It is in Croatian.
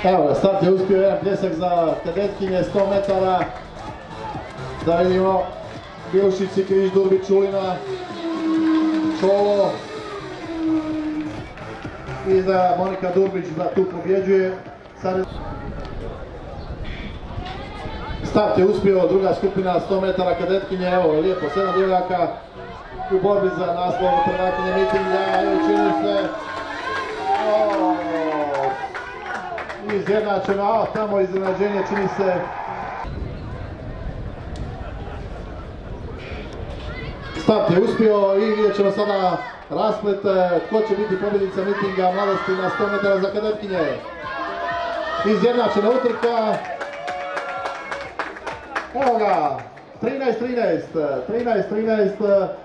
Evo, start je uspio jedan pljesak za kadetkinje, 100 metara. Da vidimo, Bilšić, Križ, Durbić, Čulina, Čolo. I za Monika Durbić da tu pobjeđuje. Start je uspio, druga skupina, 100 metara kadetkinje, evo lijepo, 7 djevojaka u borbi za naslov prvakinje mitinga i učini se izjednačeno, a tamo iznenađenje čini se. Start je uspio i vidjet ćemo sada rasplet tko će biti pobjednica mitinga mladosti na 100 metara za kadetkinje. Izjednačena utrka. Evo ga, 13-13,